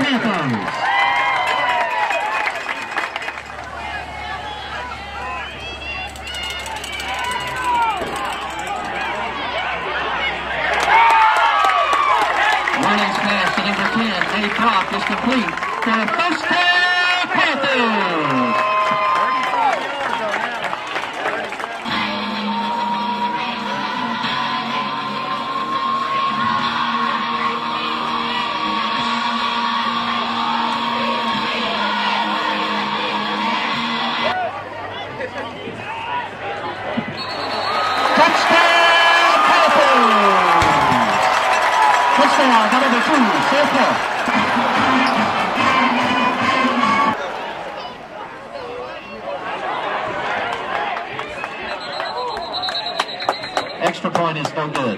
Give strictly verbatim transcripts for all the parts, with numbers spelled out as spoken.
Panthers. Running's pass to number ten, a drop is complete for the first down Panthers. Touchdown, number two, Sept. Extra point is no good.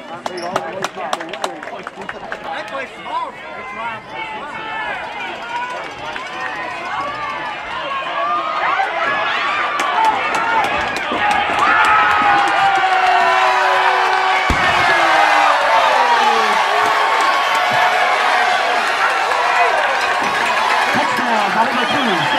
That place is off. It's live. It's live. Number two,